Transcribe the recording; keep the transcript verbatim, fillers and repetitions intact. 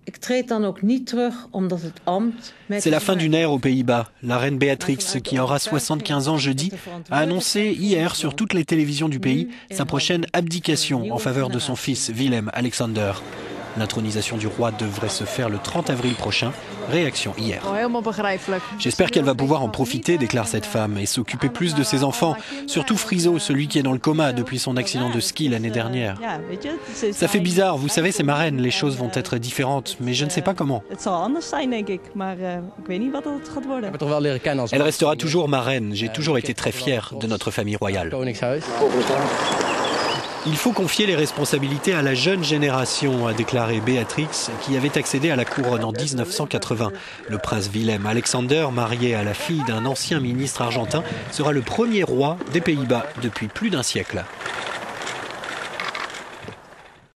C'est la fin d'une ère aux Pays-Bas. La reine Béatrix, qui aura soixante-quinze ans jeudi, a annoncé hier sur toutes les télévisions du pays sa prochaine abdication en faveur de son fils Willem-Alexander. L'intronisation du roi devrait se faire le trente avril prochain. Réaction hier. J'espère qu'elle va pouvoir en profiter, déclare cette femme, et s'occuper plus de ses enfants. Surtout Friso, celui qui est dans le coma depuis son accident de ski l'année dernière. Ça fait bizarre, vous savez, c'est ma reine, les choses vont être différentes, mais je ne sais pas comment. Elle restera toujours ma reine, j'ai toujours été très fier de notre famille royale. Il faut confier les responsabilités à la jeune génération, a déclaré Béatrix, qui avait accédé à la couronne en mille neuf cent quatre-vingts. Le prince Willem-Alexander, marié à la fille d'un ancien ministre argentin, sera le premier roi des Pays-Bas depuis plus d'un siècle.